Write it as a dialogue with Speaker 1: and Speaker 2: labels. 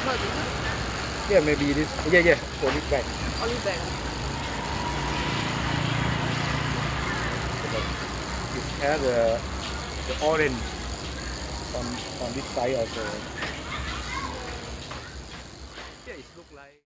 Speaker 1: called? Is it
Speaker 2: Yeah, maybe this. Yeah, yeah. Olive-backed.
Speaker 1: Olive-backed?
Speaker 2: It has the orange on this side also. Yeah, it look like.